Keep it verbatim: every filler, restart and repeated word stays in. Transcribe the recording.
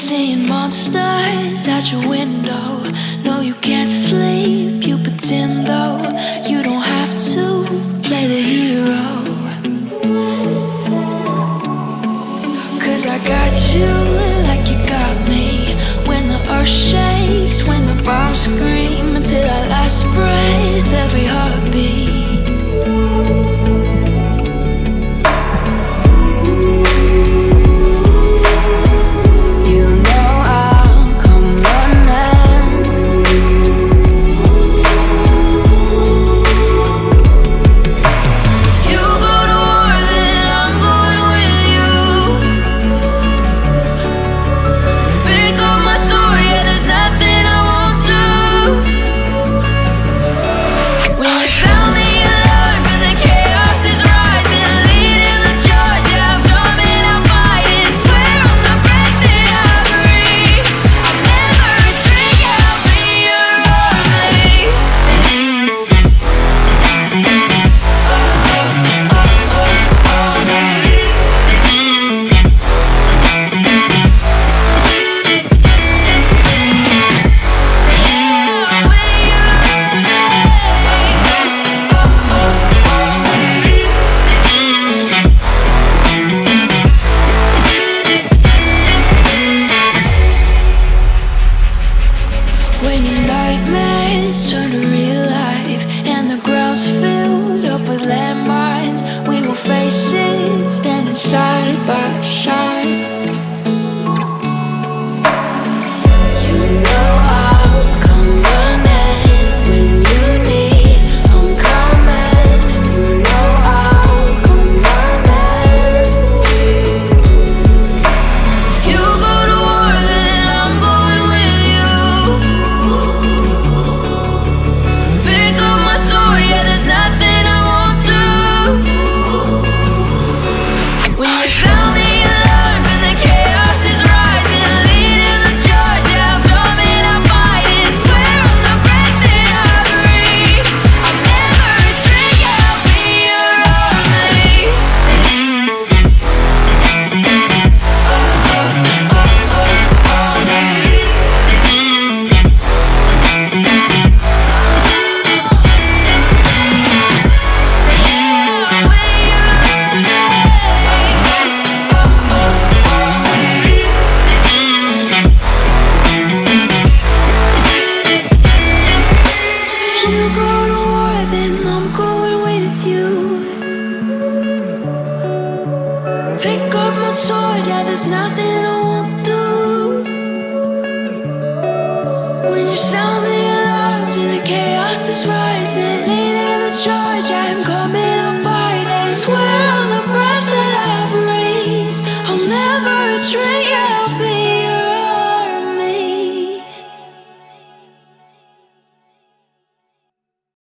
seeing monsters out your window. No, you can't sleep, you pretend though. You don't have to play the hero, 'cause I got you like you got me. When the earth shakes, when the bombs scream, until our last breath, every heartbeat. Turn to real life and the ground's filled up with landmines. We will face it, standing side by side. You know I'll come running when you need. I'm coming. You know I'll come running. You go to war, then I'm going with you. Pick up my sword, yeah, there's nothing I won't do. When you sound the alarms and the chaos is rising, leading the charge, I'm coming.